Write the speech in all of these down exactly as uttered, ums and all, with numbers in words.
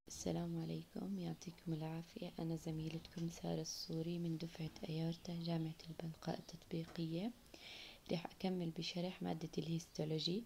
السلام عليكم، يعطيكم العافية. أنا زميلتكم سارة الصوري من دفعة أيورتا جامعة البنقاء التطبيقية. راح أكمل بشرح مادة الهيستولوجي،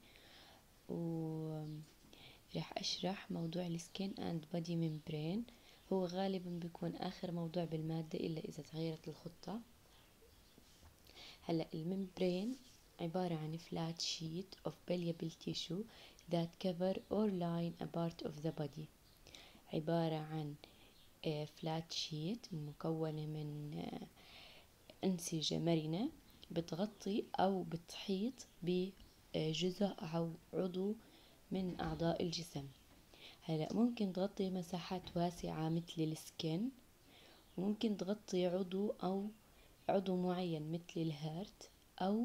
وراح أشرح موضوع السكين أند بودي ممبرين. هو غالبا بيكون آخر موضوع بالمادة إلا إذا تغيرت الخطة. هلأ الممبرين عبارة عن flat sheet of malleable tissue that cover or line a part of the body. عبارة عن فلات شيت مكونة من أنسجة مرنة بتغطي أو بتحيط بجزء أو عضو من أعضاء الجسم. هلأ ممكن تغطي مساحات واسعة مثل السكن، وممكن تغطي عضو أو عضو معين مثل الهارت، أو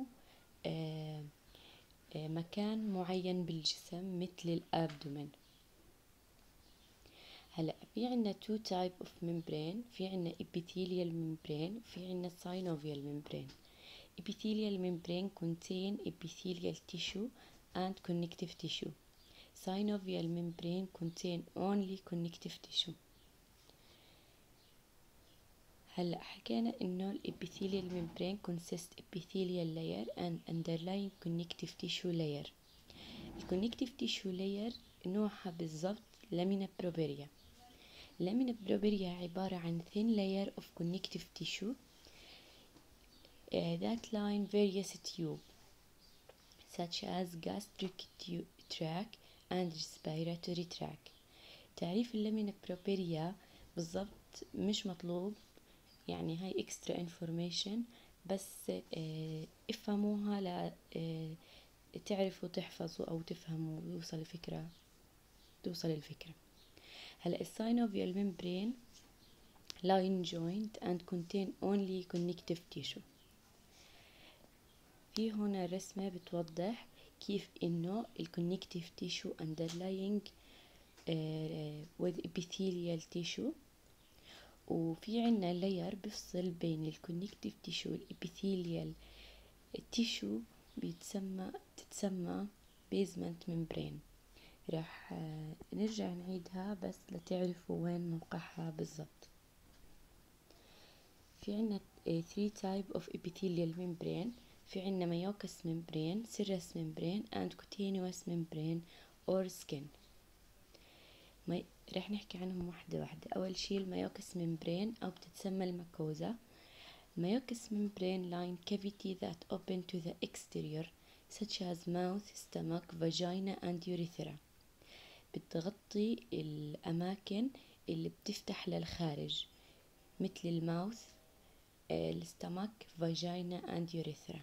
مكان معين بالجسم مثل الأبدومن. هلا في عنا two type of membrane، في عنا epithelial membrane وفي عنا synovial membrane. Epithelial membrane contain epithelial tissue and connective tissue. Synovial membrane contain only connective tissue. هلا حكينا انه الابيثيليال membrane consist epithelial layer and underlying connective tissue layer. الconnective tissue layer نوعها بالضبط لامينا بروبيريا. لامينا بروبيريا عبارة عن thin layer of connective tissue uh, that line various tube such as gastric tract and respiratory tract. تعريف اللامينا بروبيريا بالضبط مش مطلوب، يعني هاي extra information بس uh, افهموها لا uh, تعرفوا تحفظوا أو تفهموا ويوصل الفكرة توصل الفكرة. هلا الساينوفيال membrane line joint and contain only connective tissue. في هنا رسمة بتوضح كيف إنه الconnective tissue underlying uh, with epithelial tissue، وفي عنا layer بفصل بين الconnective tissue والepithelial tissue بيتسمى تتسمى basement membrane. راح uh, نرجع نعيدها بس لتعرفوا وين موقعها بالضبط. في عنا three type of epithelial membrane. في عنا ميوكس membrane, serous membrane and cutaneous membrane or skin. مي... رح نحكي عنهم واحدة واحدة. أول شي الميوكس membrane أو بتتسمى المكوزة. الميوكس membrane line cavity that open to the exterior such as mouth, stomach, vagina and urethra. بتغطي الأماكن اللي بتفتح للخارج مثل الماوث، الستمك، فاجينا اند يوريثرا.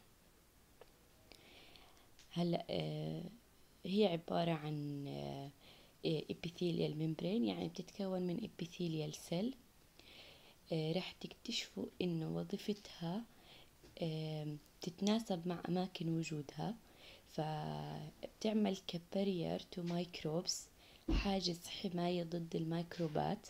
هلا آه هي عبارة عن آه epithelial membrane، يعني بتتكون من epithelial cell. آه راح تكتشفوا انه وظيفتها آه تتناسب مع اماكن وجودها، فبتعمل كبارير تو مايكروبس، حاجز حماية ضد الميكروبات.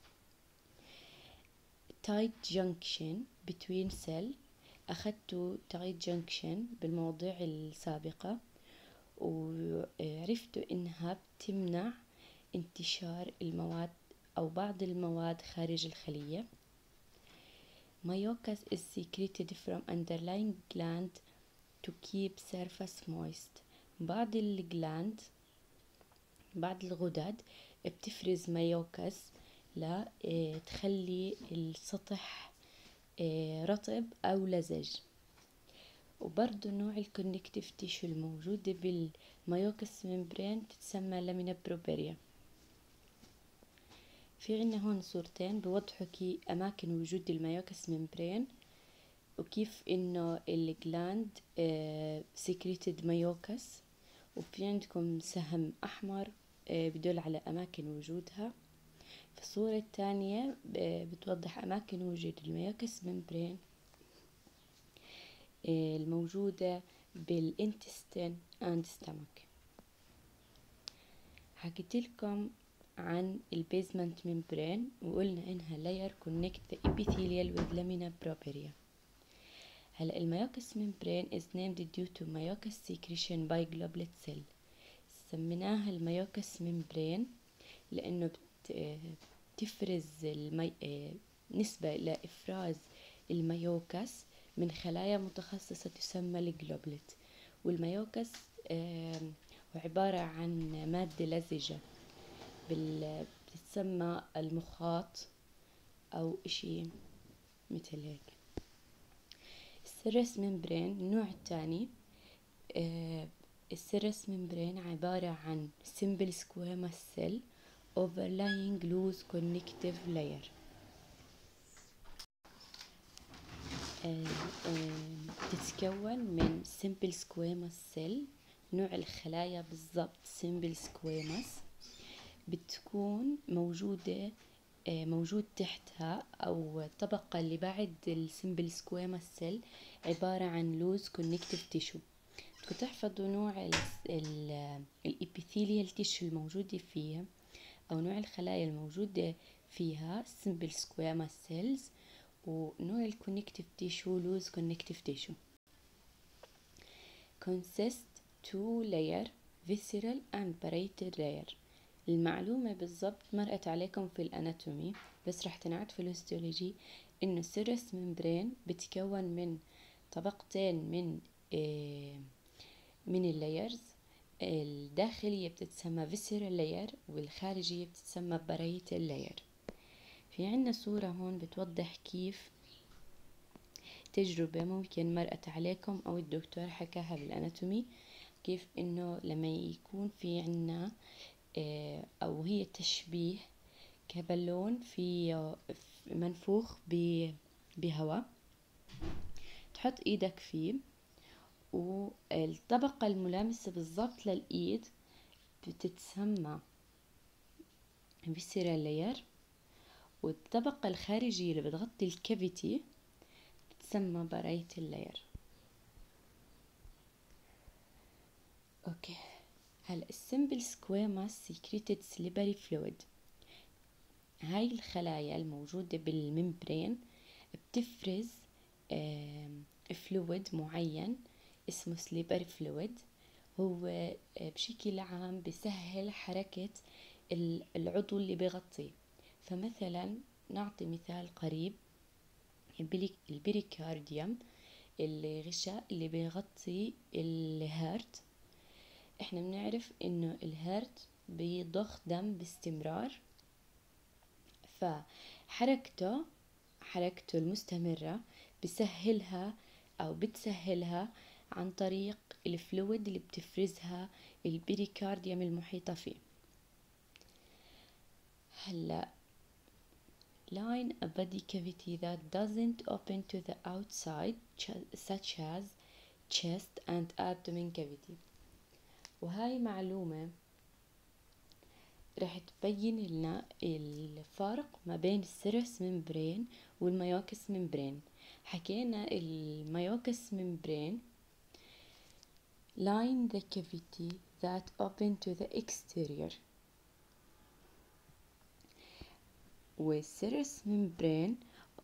tight junction between cell، أخذتوا tight junction بالمواضيع السابقة وعرفتوا إنها بتمنع انتشار المواد أو بعض المواد خارج الخلية. Mucus is secreted from underlying gland to keep surface moist. بعض الجلاند بعض الغدد بتفرز ميوكس لا تخلي السطح رطب أو لزج. وبرضو نوع الكونكتيف تيشو الموجودة بالميوكس ممبرين تتسمى لامينا بروبيريا. في عنا هون صورتين بوضحوا كي أماكن وجود الميوكس ممبرين وكيف إنه الجلاند سكريتد ميوكس، وفي عندكم سهم أحمر بدل على أماكن وجودها. في الصورة الثانية بتوضح أماكن وجود الميوكس ممبرين الموجودة بالانتستين and stomach. حكيت لكم عن البيزمنت ممبرين وقلنا إنها layer connect the epithelial with lamina propria. هلا الميوكس ممبرين is named due to mucus secretion by goblet cell. سميناها الميوكس ممبرين لأنه بت تفرز المي... نسبة لإفراز الميوكس من خلايا متخصصة تسمى الجلوبلت. والميوكس عبارة عن مادة لزجة بال... بتتسمى المخاط أو إشي مثل هيك. السيرس ممبرين النوع الثاني، السيرس ممبرين عبارة عن simple squamous cell overlying loose connective layer. تتكون من simple squamous cell، نوع الخلايا بالضبط simple squamous، بتكون موجودة موجود تحتها أو الطبقة اللي بعد السمبل سكويموس سيل عبارة عن لوز كونكتيف تيشو. بدكم تحفظوا نوع الإبيثيليال تيشو الموجودة فيها أو نوع الخلايا الموجودة فيها سمبل سكويموس سيلز، ونوع الكونكتيف تيشو لوز كونكتيف تيشو. consist two layer visceral and parietal layer. المعلومة بالضبط مرقت عليكم في الاناتومي، بس رح تنعد في الهيستولوجي انه السيرس ممبرين بتكون من طبقتين من آه من اللايرز. الداخلية بتتسمى visceral layer والخارجية بتتسمى parietal layer. في عنا صورة هون بتوضح كيف تجربة ممكن مرقت عليكم او الدكتور حكاها بالاناتومي، كيف انه لما يكون في عنا أو هي تشبيه كبالون في منفوخ بهواء، تحط إيدك فيه والطبقة الملامسة بالضبط للإيد بتتسمى visceral layer، والطبقة الخارجية اللي بتغطي الكافيتي بتتسمى parietal layer. أوكي، هلا السمبل سكويموس سيكريتد سليبري فلويد، هاي الخلايا الموجودة بالممبرين بتفرز فلويد معين اسمه سليبري فلويد. هو بشكل عام بسهل حركة العضو اللي بيغطيه. فمثلا نعطي مثال قريب، البريكارديوم الغشاء اللي بيغطي الهارت. احنا بنعرف انه الهارت بيضخ دم باستمرار، فحركته حركته المستمرة بسهلها او بتسهلها عن طريق الفلويد اللي بتفرزها البريكارديوم المحيطة فيه. هلا line a body cavity that doesn't open to the outside such as chest and abdomen cavity. وهاي معلومة رح تبين لنا الفرق ما بين السيرس ممبرين والميوكس ممبرين. حكينا الميوكس ممبرين line the cavity that open to the exterior، والسيرس ممبرين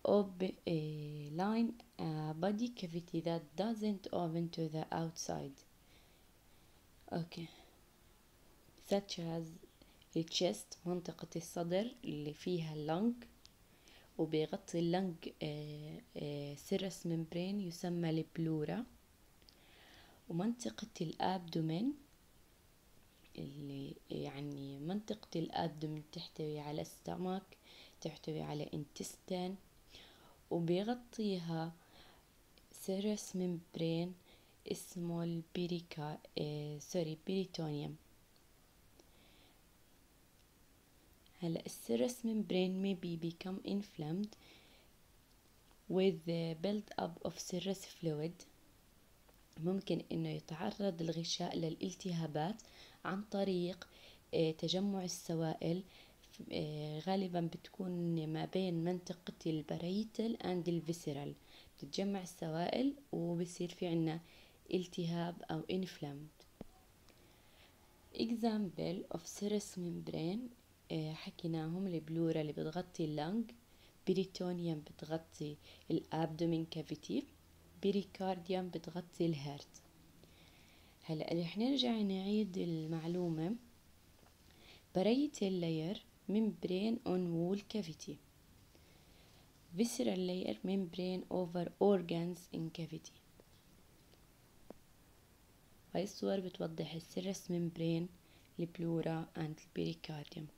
line a body cavity that doesn't open to the outside. okay such as الchest منطقة الصدر اللي فيها اللنج، وبيغطي اللنج سيرس ممبرين يسمى البلورا. ومنطقة الابدومين اللي يعني منطقة الابدومين تحتوي على ستامك، تحتوي على انتستين، وبيغطيها سيرس ممبرين اسمه البيريكا آه سوري بيريتونيوم. هلا السيرس ممبرين maybe become inflamed with the build up of serous fluid. ممكن انه يتعرض الغشاء للالتهابات عن طريق تجمع السوائل، غالبا بتكون ما بين منطقة البريتل and الفيسرال، بتتجمع السوائل وبصير في عنا التهاب او inflamed. example of serous membrane حكيناهم البلورا اللي بتغطي اللنج، بريتونيوم بتغطي الابدومين كافيتي، بريكارديوم بتغطي الهارت. هلا رح نرجع نعيد المعلومة. بريتل لاير membrane on wall cavity. visceral layer membrane over organs in cavity. هاي الصور بتوضح السيرس membrane, البلورا and البريكارديوم.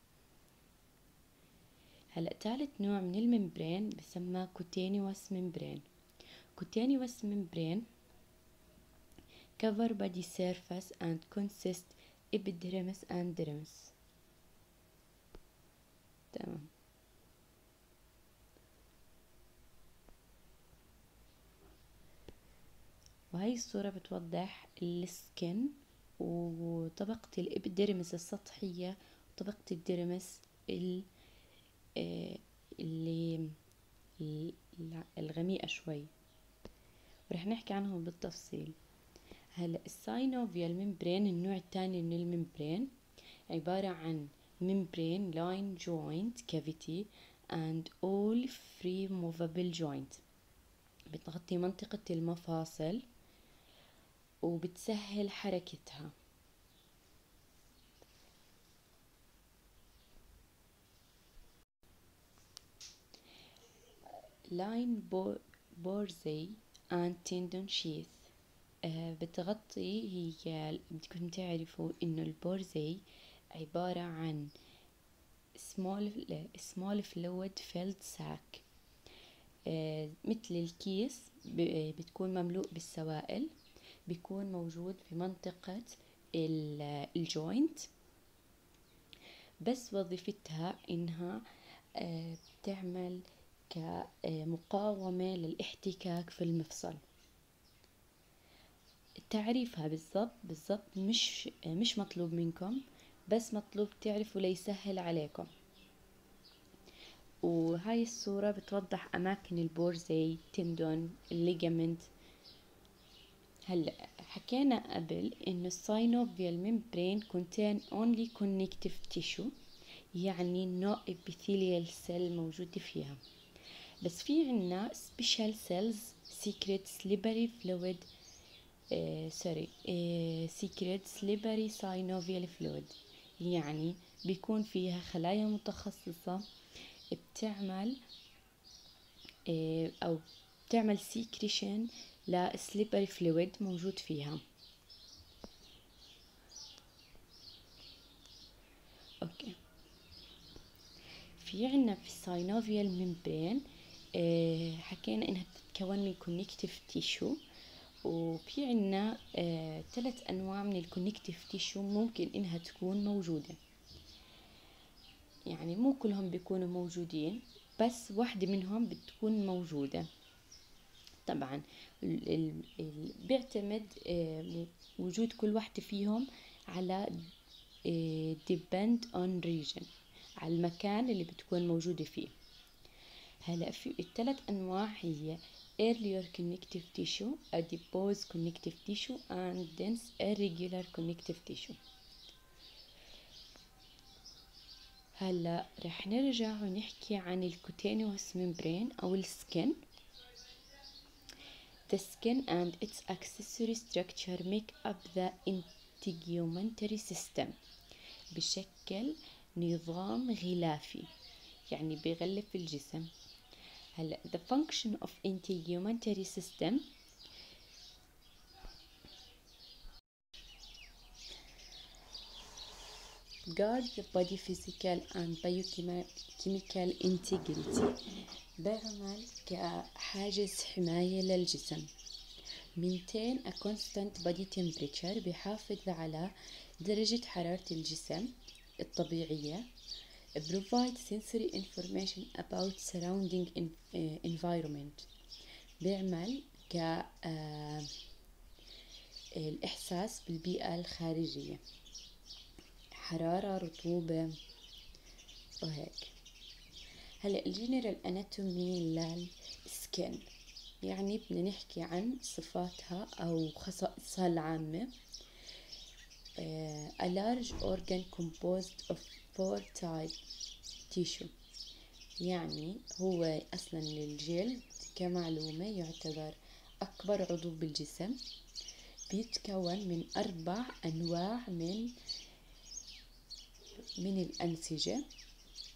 هلأ ثالث نوع من الممبرين بسمى cutaneous membrane. cutaneous membrane cover body surface and consist epidermis and dermis. تمام. وهي الصورة بتوضح السكن وطبقة الإبيديرمس السطحية وطبقة الديرمس اللي الغميقة شوي، ورح نحكي عنهم بالتفصيل. هلا الساينوفيال ممبرين النوع الثاني من الممبرين عبارة عن membrane line joint cavity and all free movable joint. بتغطي منطقة المفاصل وبتسهل حركتها. line borzae and tendon sheath. آه بتغطي، هي بدكم تعرفوا انه البورزي عبارة عن small small fluid filled sac، آه مثل الكيس بتكون مملوء بالسوائل، بيكون موجود في منطقة الجوينت، بس وظيفتها انها آه بتعمل كمقاومة للاحتكاك في المفصل. تعريفها بالضبط بالضبط مش مش مطلوب منكم، بس مطلوب تعرفوا ليسهل عليكم. وهاي الصورة بتوضح أماكن البورزي، تندون، الليجامنت. هلا حكينا قبل إنه الساينوفيال ممبرين contain only connective tissue، يعني no epithelial cell موجودة فيها، بس في عنا special cells secret slippery fluid سوري secret slippery synovial fluid، يعني بيكون فيها خلايا متخصصة بتعمل أو بتعمل secretion لسليبري فلويد موجود فيها. أوكي. في عنا في الساينوفيال ممبرين حكينا إنها بتتكون من كونكتيف تيشو، وفي عنا آه، ثلاث أنواع من الكونكتيف تيشو ممكن إنها تكون موجودة، يعني مو كلهم بيكونوا موجودين، بس واحدة منهم بتكون موجودة. طبعا ال ال ال بيعتمد آه، وجود كل واحدة فيهم على آه، depend on region، على المكان اللي بتكون موجودة فيه. هلا في الثلاث أنواع هي earlier connective tissue, adipose connective tissue and dense irregular connective tissue. هلا رح نرجع ونحكي عن الكوتينيوس ممبرين أو السكن. The skin and its accessory structure make up the integumentary system. بشكل نظام غلافي، يعني بيغلف الجسم. هلا the function of integumentary system guard the body physical and biochemical integrity. بيعمل كحاجز حماية للجسم. maintain a constant body temperature، بيحافظ على درجة حرارة الجسم الطبيعية. provide sensory information about surrounding environment، بيعمل ك آه الإحساس بالبيئة الخارجية، حرارة، رطوبة وهيك. هلا الجنرال اناتومي للسكن، يعني بدنا نحكي عن صفاتها أو خصائصها العامة. uh, a large organ composed of four type tissue، يعني هو أصلا الجلد كمعلومة يعتبر أكبر عضو بالجسم، بيتكون من أربع أنواع من من الأنسجة.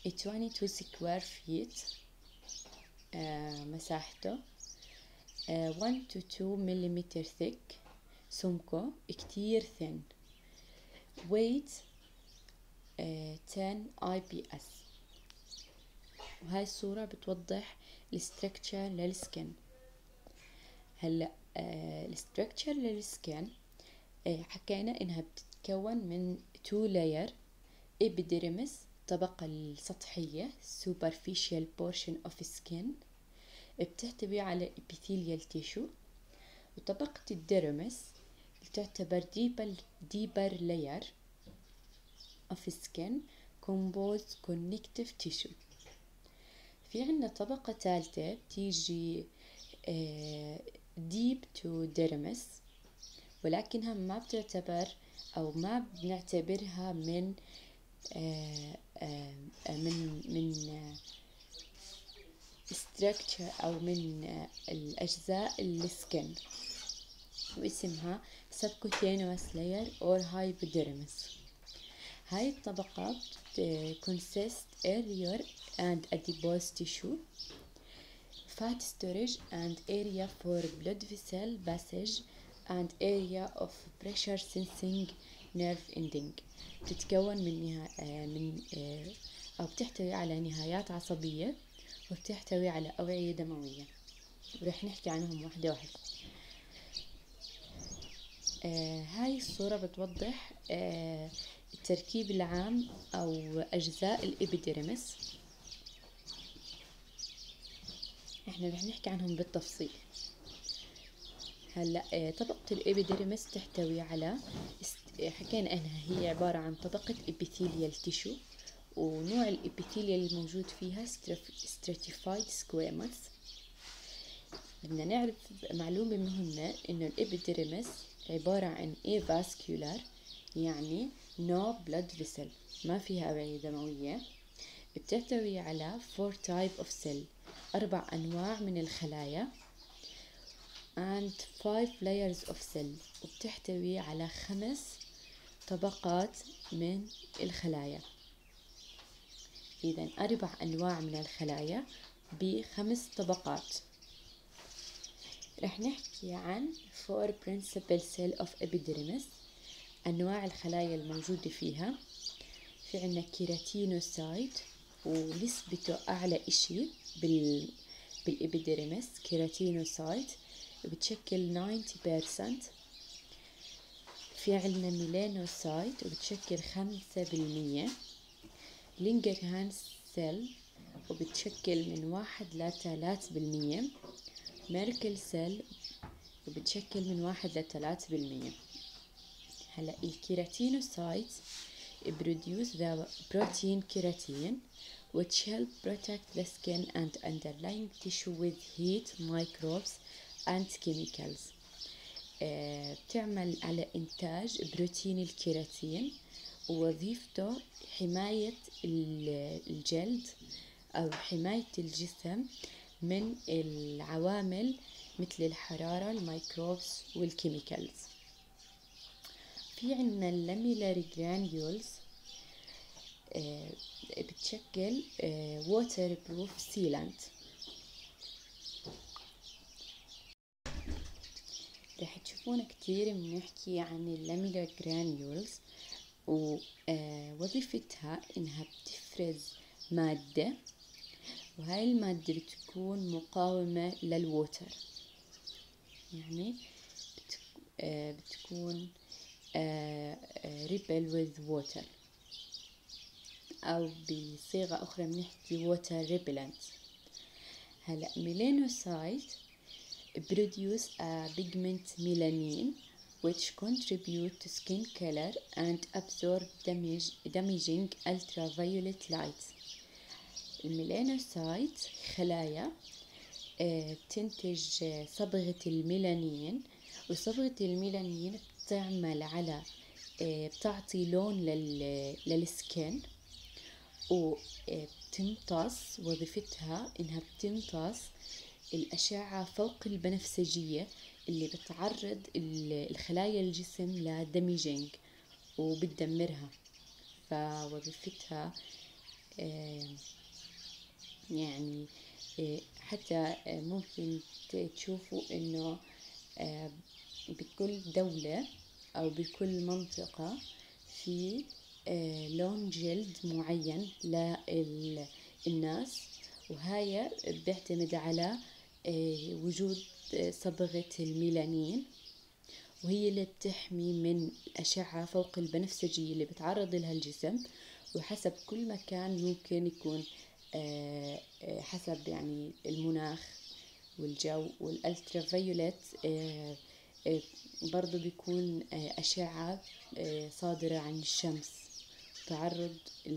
اثنين وعشرين سكوير فيت آه مساحته، آه واحد to two مليمتر thick، سمكه كتير thin، weight آه عشرة اي بي اس. وهاي الصورة بتوضح الستركتشر للسكن. هلا آه الستركتشر للسكن آه حكينا انها بتتكون من two layer epidermis، الطبقة السطحية superficial portion of skin، بتحتوي على epithelial tissue، وطبقة الديرمس اللي تعتبر deeper, deeper layer of skin composed connective tissue. في عنا طبقة ثالثة بتيجي آه deep to dermis، ولكنها ما بتعتبر أو ما بنعتبرها من آه آه من من آه structure أو من آه الأجزاء السكن، واسمها subcutaneous layer or hypodermis. هاي الطبقة consist area and adipose tissue، fat storage and area for blood vessel passage and area of pressure sensing nerve ending. تتكون من نها... من أو بتحتوي على نهايات عصبية، وبتحتوي على أوعية دموية، ورح نحكي عنهم واحدة واحدة. آه هاي الصورة بتوضح آه التركيب العام أو أجزاء الإبيديرمس. إحنا رح نحكي عنهم بالتفصيل. هلا آه طبقة الإبيديرمس تحتوي على حكينا أنها هي عبارة عن طبقة إبيثيليال تيشو، ونوع الإبيثيليال الموجود فيها stratified squamous. بدنا نعرف معلومة مهمة إنه الإبيديرمس عبارة عن avascular، يعني no blood vessel، ما فيها أوعية دموية. بتحتوي على four type of cell، أربع أنواع من الخلايا، and five layers of cell، وبتحتوي على خمس طبقات من الخلايا. إذن أربع أنواع من الخلايا بخمس طبقات. رح نحكي عن four principal cell of epidermis، أنواع الخلايا الموجودة فيها. في عنا كيراتينوسايت، ونسبته أعلى إشي بال بالإبيديرمس كيراتينوسايت، بتشكل تسعين بالمية. في عنا ميلانوسايت وبتشكل خمسة بالمية. لينجرهانز سيل وبتشكل من واحد لثلاث بالمية. ميركل سيل وبتشكل من واحد لثلاث بالمية. هلا الكيراتينوسايت produce the protein keratin which help protect the skin and underlying tissue with heat, microbes and chemicals. uh, بتعمل على إنتاج بروتين الكيراتين، ووظيفته حماية الجلد أو حماية الجسم من العوامل مثل الحرارة، الميكروبس والكيميكالز. في عنا اللاميلاري جرانيولز آه بتشكل آه ووتر بروف سيلانت. رح تشوفون كتير بنحكي عن اللاميلار جرانيولز، ووظيفتها انها بتفرز مادة، وهاي المادة بتكون مقاومة للووتر، يعني بتك... آه بتكون آه آه repel with water، أو بصيغة أخرى بنحكي water repellent. هلأ melanocyte produce a pigment melanin which contribute to skin color and absorb damage, damaging ultraviolet light. الميلانوسايت خلايا بتنتج صبغة الميلانين، وصبغة الميلانين بتعمل على بتعطي لون للسكين، وبتمتص وظيفتها إنها بتمتص الأشعة فوق البنفسجية اللي بتعرض الخلايا الجسم لدمجينج وبتدمرها. فوظيفتها يعني حتى ممكن تشوفوا إنه بكل دولة أو بكل منطقة في لون جلد معين للناس، وهاي بيعتمد على وجود صبغة الميلانين، وهي اللي بتحمي من الأشعة فوق البنفسجية اللي بتعرض لها الجسم. وحسب كل مكان ممكن يكون حسب يعني المناخ والجو والالترافيوليت برضو بيكون أشعة صادرة عن الشمس تعرض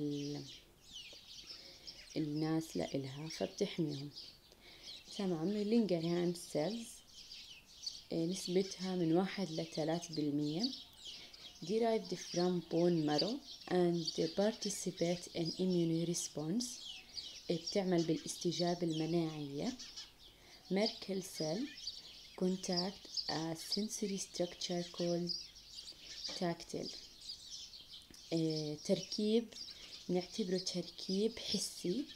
الناس لإلها فبتحميهم. تمام. اللينجرهانز سيلز نسبتها من واحد لثلاث بالمية derived from bone marrow and participate in immune response. بتعمل بالاستجابة المناعية. Merkel cell contact a sensory structure called tactile. اه تركيب نعتبره تركيب حسي،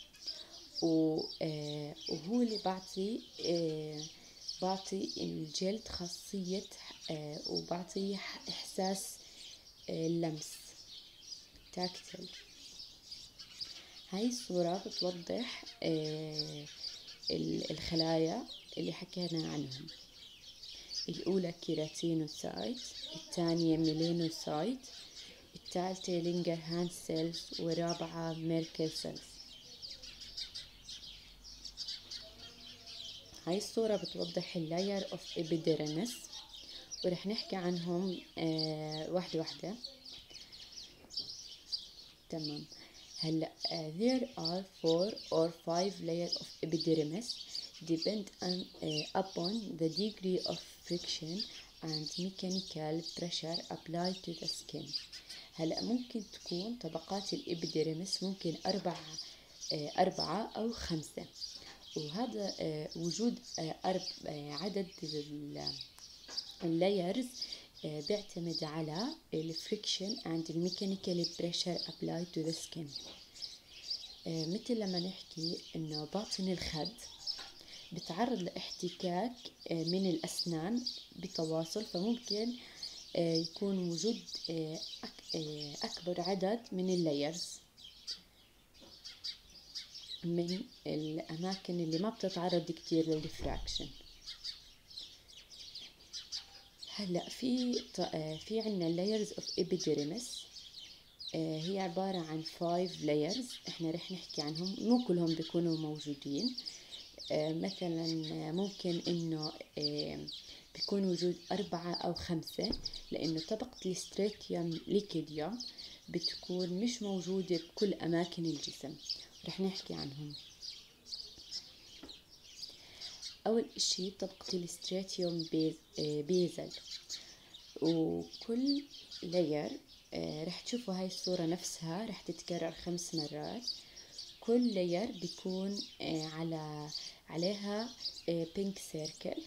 وهو اللي بعطي اه بعطي الجلد خاصية اه وبعطي إحساس اه اللمس tactile. هاي الصورة بتوضح اه الخلايا اللي حكينا عنهم. الأولى كيراتينوسايت، الثانية ميلانوسايت، الثالثة لينجرهانز سيلز، ورابعة ميركل سيلز. هاي الصورة بتوضح اللاير اوف ابيديرمس، ورح نحكي عنهم آه واحدة واحدة. تمام. هلا uh, there are four or five layers of epidermis depend on, uh, upon the degree of friction and mechanical pressure applied to the skin. هلا ممكن تكون طبقات الإبيديرمس ممكن أربعة uh, أربعة أو خمسة، وهذا uh, وجود uh, أرب uh, عدد اللايرز uh, بيعتمد على الفريكشن and الميكانيكال pressure applied to the skin. uh, مثل لما نحكي إنه باطن الخد بتعرض لاحتكاك uh, من الأسنان بتواصل، فممكن uh, يكون وجود uh, أك, uh, أكبر عدد من اللايرز من الأماكن اللي ما بتتعرض كتير للريفراكشن. هلا في في عنا layers of epidermis، هي عبارة عن five layers احنا رح نحكي عنهم، مو كلهم بيكونوا موجودين. مثلا ممكن انه بيكون وجود أربعة أو خمسة، لأنه طبقة الستراتيوم ليكيديوم بتكون مش موجودة بكل أماكن الجسم، رح نحكي عنهم. أول إشي طبقة الستراتيوم بيز بيزل، وكل لاير رح تشوفوا هاي الصورة نفسها رح تتكرر خمس مرات. كل لاير بيكون على عليها بينك سيركل.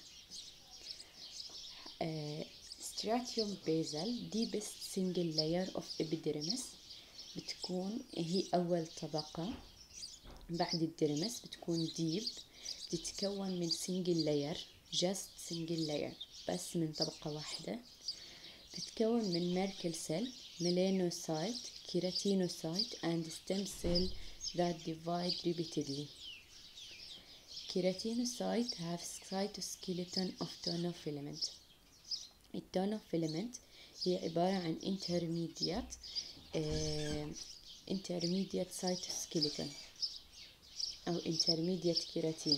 ستراتيوم بيزل دي بس سنجل لاير اوف ابيديرمس، بتكون هي أول طبقة بعد الديرمس، بتكون ديب، بتتكون من سنجل لاير، جاست سنجل لاير بس من طبقة واحدة. بتتكون من ميركل سيل، ميلانوسايت، كيراتينوسايت and stem cell that divide repeatedly. Keratinocytes have cytoskeleton of tonofilament. التونوفيلامنت هي عبارة عن intermediate uh, intermediate cytoskeleton أو intermediate keratin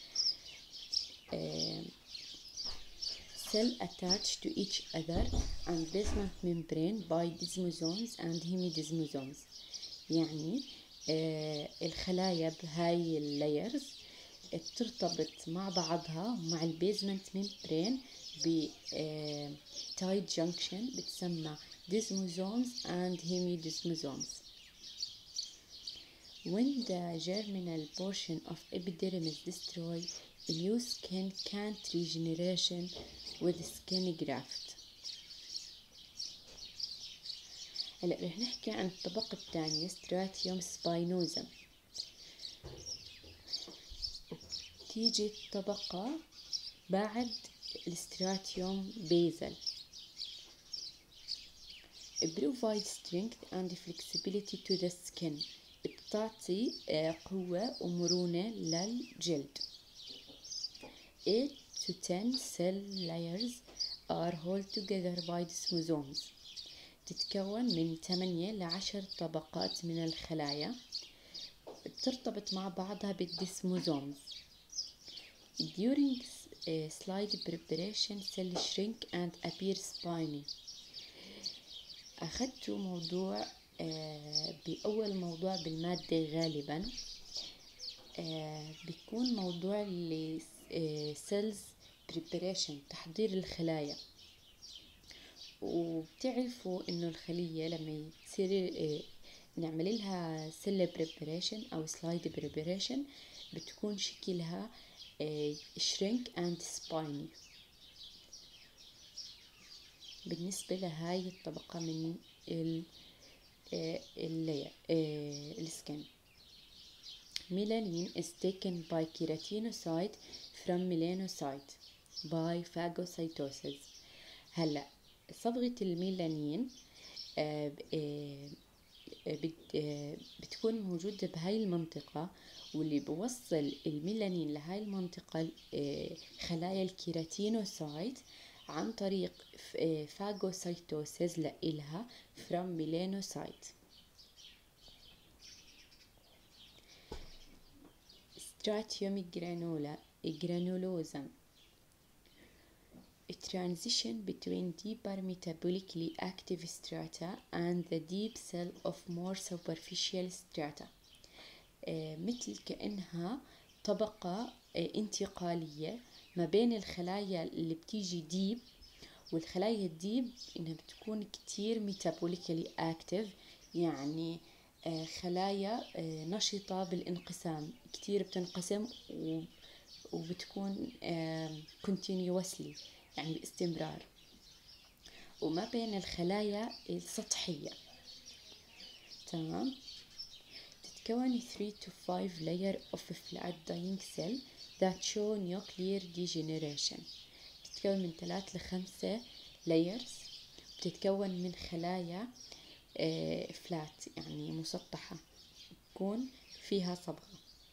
uh, cell attached to each other and basement membrane by desmosomes and hemidesmosomes. يعني uh, الخلايا بهاي اللايرز بترتبط مع بعضها مع البيزمنت ممبرين ب تايت جنكشن بتسمى desmosomes and hemidesmosomes. When the germinal portion of epidermis destroyed, new skin can't regeneration with skin graft. هلا رح نحكي عن الطبقة الثانية ستراتيوم سباينوزم. تيجي الطبقة بعد الاستراتيوم بيزل. provide strength and flexibility to the skin. بتعطي قوة ومرونة للجلد. eight to ten cell layers are held together by desmosomes. تتكون من ثمانية لعشر طبقات من الخلايا بترتبط مع بعضها بالديسموزومز. During slide preparation cell shrink and appear spiny. أخذت موضوع بأول موضوع بالمادة غالبا بيكون موضوع ل cells preparation تحضير الخلايا. وبتعرفوا إنه الخلية لما يصير نعمل لها cell preparation أو slide preparation بتكون شكلها shrink and spiny بالنسبة لهاي الطبقة من السكن. Melanin is taken by keratinocyte from melanocyte by phagocytosis. هلا صبغة الميلانين بتكون موجودة بهاي المنطقة، واللي بوصل الميلانين لهاي المنطقة خلايا الكيراتينوسايت عن طريق فاغوسايتوسيس لإلها from melanocyte. Stratium granula granulosa. A transition between deeper metabolically active strata and the deep cell of more superficial strata. مثل كأنها طبقة انتقالية ما بين الخلايا اللي بتيجي ديب، والخلايا الديب إنها بتكون كتير metabolically active، يعني خلايا نشطة بالانقسام، كتير بتنقسم وبتكون continuously يعني باستمرار، وما بين الخلايا السطحية. تمام. تتكون three to five layer of flat dying cell that show nuclear degeneration. تتكون من ثلاث لخمسة layers، بتتكون من خلايا فلات يعني مسطحة تكون فيها صبغة.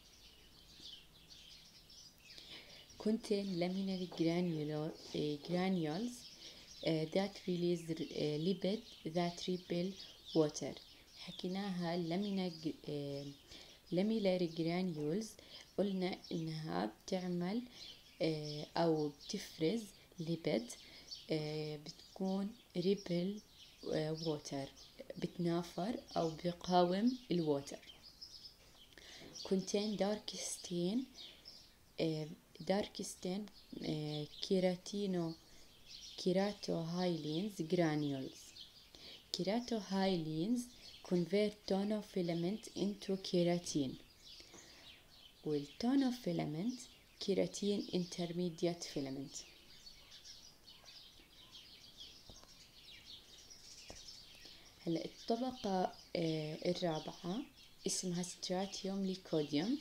contain laminary granules that release lipid that repel water. حكيناها laminary granules قلنا إنها بتعمل أو بتفرز ليبيد بتكون repel water، بتنافر أو بقاوم الووتر. contain dark stain dark stain keratino keratohyalins granules. keratohyalins convert tonofilament into keratin، والtonofilament keratin intermediate filament. هلا الطبقة الرابعة اسمها stratium lycodium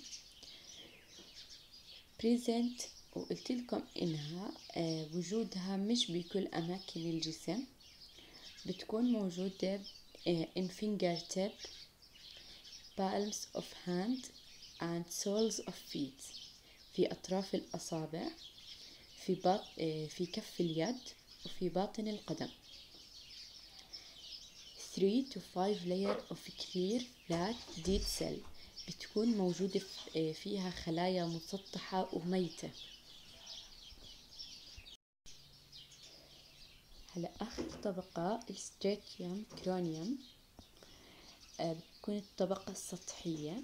present، وقلت لكم إنها وجودها مش بكل أماكن الجسم، بتكون موجودة in fingertip, palms of hand and soles of feet، في أطراف الأصابع، في بط... في كف اليد، وفي باطن القدم. three to five layer of clear flat dead cell، بتكون موجودة فيها خلايا مسطحة وميتة. هلا آخر طبقة الستراتيوم كرونيوم بتكون الطبقة السطحية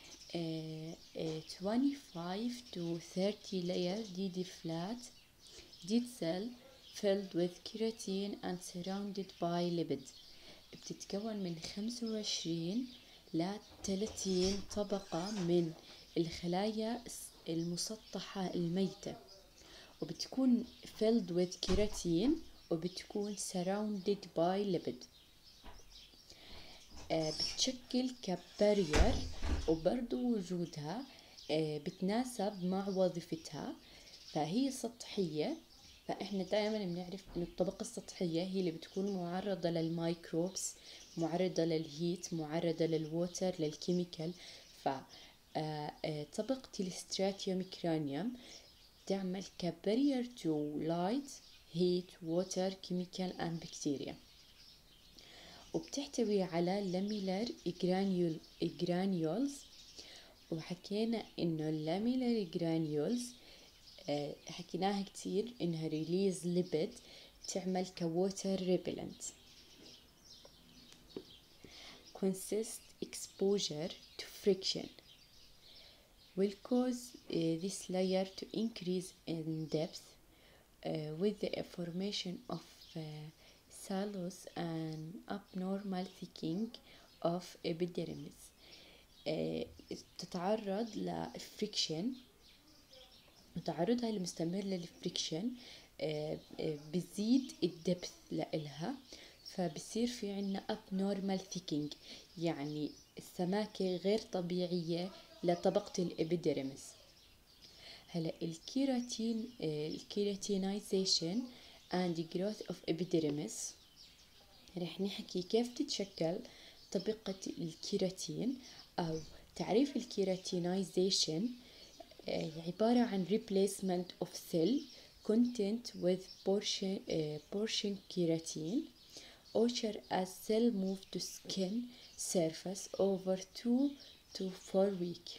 twenty-five to thirty layer dead flat dead cell filled with keratin and surrounded by lipid. بتتكون من خمسة وعشرين ل ثلاثين طبقة من الخلايا المسطحة الميتة، وبتكون filled with keratin وبتكون surrounded by lipid. بتشكل كبارير، وبرضو وجودها بتناسب مع وظيفتها، فهي سطحية. فإحنا دائما بنعرف إنه الطبقة السطحية هي اللي بتكون معرضة للميكروبس، معرضة للهيت، معرضة للووتر، للكيميكال. فطبقة الستراتيوم كرانيوم تعمل كبارير to light, heat, water, chemical and bacteria، وبتحتوي على lamellar granules. وحكينا إنه اللاميلر granules آه حكيناها كتير إنها release lipid، تعمل كووتر repellent. consist exposure to friction will cause uh, this layer to increase in depth uh, with the formation of uh, callus and abnormal thickening of epidermis. uh, تتعرض لفريكشن، وتعرضها المستمر للفريكشن بزيد الدبث لإلها، فبصير في عنا abnormal thickening، يعني السماكة غير طبيعية لطبقة الإبيديرمس. هلا الكيراتين الكيراتينايزيشن and growth of epidermis، رح نحكي كيف تتشكل طبقة الكيراتين. أو تعريف الكيراتينايزيشن عبارة عن replacement of cell content with portion, uh, portion keratin occur as cell move to skin surface over two to four weeks.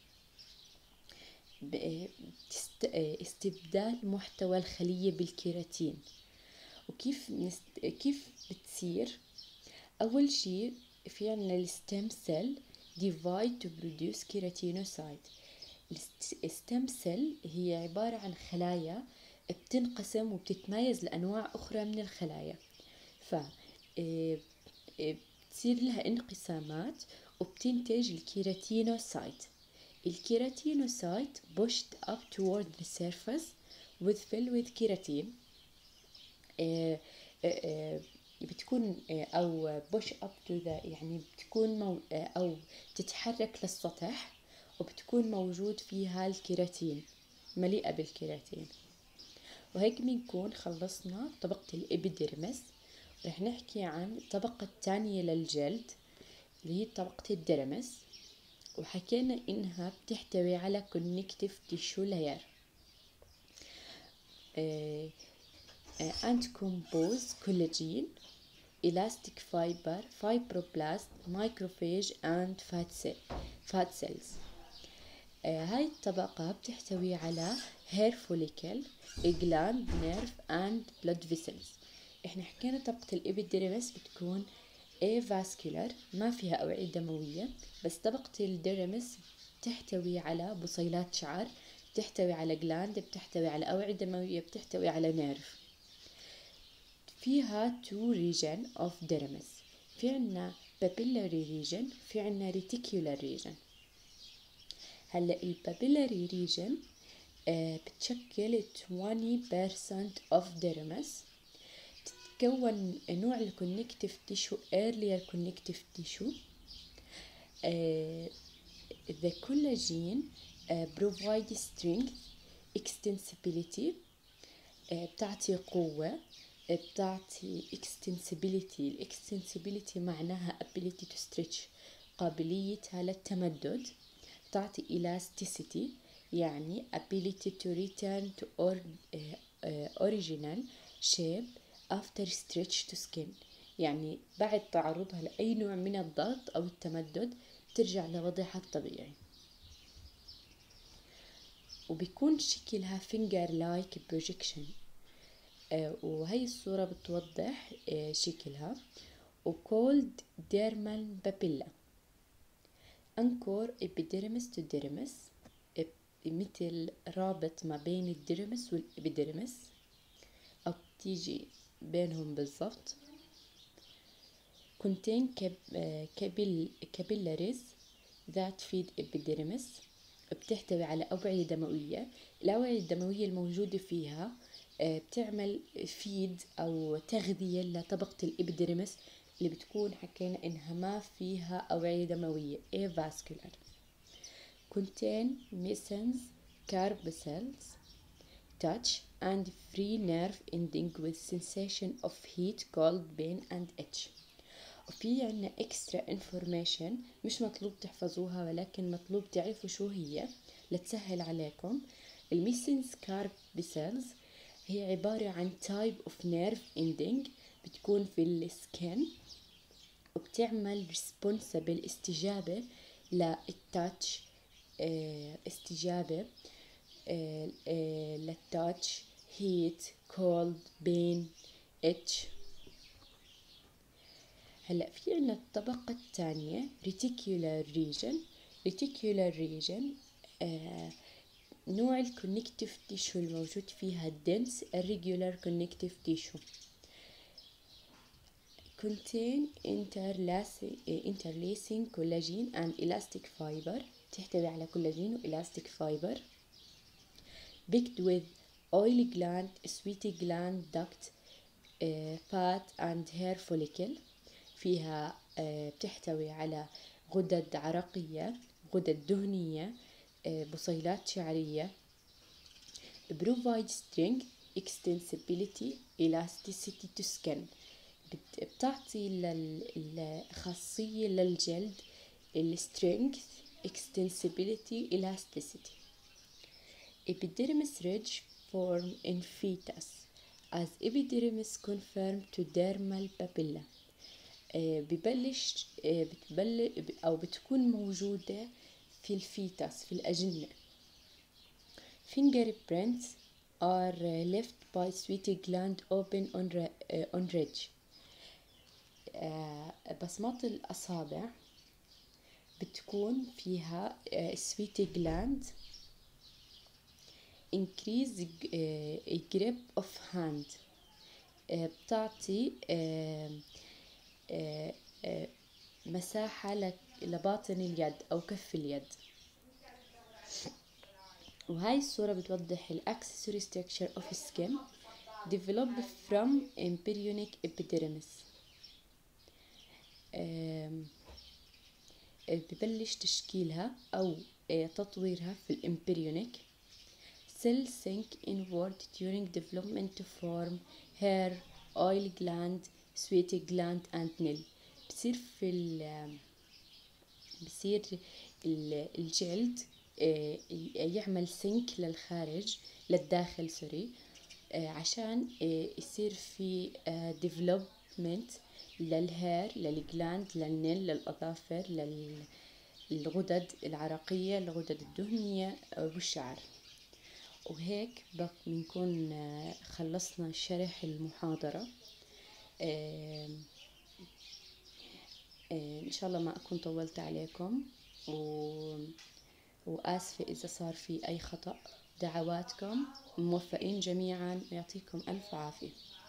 استبدال محتوى الخلية بالكيراتين. وكيف نست... كيف بتصير؟ أول شيء في عنا الستيم سيل divide to produce keratinocyte. الستيم سيل هي عبارة عن خلايا بتنقسم وبتتميز لأنواع أخرى من الخلايا، ف بتصير لها انقسامات وبتنتج الكيراتينوسايت. الكيراتينوسايت pushed up toward the surface with fill with keratin. بتكون أو push up to the يعني بتكون مو أو تتحرك للسطح، وبتكون موجود فيها الكيراتين، مليئة بالكيراتين. وهيك بنكون خلصنا طبقة الإبيديرمس. رح نحكي عن الطبقة الثانية للجلد اللي هي طبقة الديرمس، وحكينا إنها بتحتوي على connective tissue layer and compose collagen, elastic fiber, fibroblast, macrophage and fat cell fat cells. آه هاي الطبقة بتحتوي على hair follicle, gland, nerve and blood vessels. احنا حكينا طبقة الإبيديرمس بتكون avascular، ما فيها أوعية دموية، بس طبقة الديرمس بتحتوي على بصيلات شعر، بتحتوي على gland، بتحتوي على أوعية دموية، بتحتوي على nerve. فيها two region of dermis، في عنا papillary region، في عنا reticular region. هلا البابيلاري ريجن آه بتشكل twenty percent of dermis. تتكون نوع الكونكتيف تيشو earlier connective tissue. آه the collagen آه provide strength extensibility، آه بتعطي قوة، آه بتعطي extensibility. extensibility معناها ability to stretch، قابليتها للتمدد. تعطي elasticity يعني ability to return to or, uh, uh, original shape after stretch to skin، يعني بعد تعرضها لأي نوع من الضغط أو التمدد ترجع لوضعها الطبيعي. وبيكون شكلها finger like projection. uh, وهي الصورة بتوضح uh, شكلها. وcalled dermal papilla. أنكور إبيديرمس تو ديرمس، مثل رابط ما بين الديرمس والإبيديرمس، أو تيجي بينهم بالضبط. contain capillaries that feed epidermis، بتحتوي على أوعية دموية. الأوعية الدموية الموجودة فيها بتعمل فيد أو تغذية لطبقة الإبيديرمس اللي بتكون حكينا إنها ما فيها أوعية دموية avascular. contain mesons, corpuscles, touch and free nerve ending with sensation of heat, cold, pain and itch. وفي عنا extra information مش مطلوب تحفظوها ولكن مطلوب تعرفوا شو هي لتسهل عليكم. الميسنس corpuscles هي عبارة عن type of nerve ending بتكون في السكن وبتعمل responsible استجابة للتاتش، اه استجابة اه اه للتاتش، heat, cold, pain, itch. هلا في عنا الطبقة الثانية reticular region. reticular region اه نوع الكونكتيف تيشو الموجود فيها dense irregular connective tissue contain interlacing collagen and elastic fiber. تحتوي على كولاجين و elastic fiber packed with oily gland, sweaty gland, duct, uh, fat and hair follicle. فيها uh, بتحتوي على غدد عرقية، غدد دهنية، uh, بصيلات شعرية. provide strength, extensibility, elasticity to skin. بتعطي الخاصية للجلد strength, extensibility, elasticity. Epidermis ridge form in fetus as epidermis confirmed to dermal papilla. ببلش بتبلش أو بتكون موجودة في الفيتس في الأجنة. Fingerprints are left by sweaty gland open on, on ridge. بصمات الأصابع بتكون فيها sweaty gland increase grip of hand. بتعطي مساحة لباطن اليد أو كف اليد. وهاي الصورة بتوضح ال accessory structure of skin developed from embryonic epidermis. ببلش تشكيلها أو تطويرها في الامبريونيك. Cells sink inward during development to form hair, oil gland, sweaty gland and nail. بصير في ال بصير الجلد يعمل سنك للخارج للداخل سوري عشان يصير في development للهير، للجلاند، للنيل، للأظافر، للغدد العرقية، الغدد الدهنية والشعر. وهيك بنكون خلصنا شرح المحاضرة. إن شاء الله ما أكون طولت عليكم و... وآسفة إذا صار في أي خطأ. دعواتكم، موفقين جميعا ويعطيكم ألف عافية.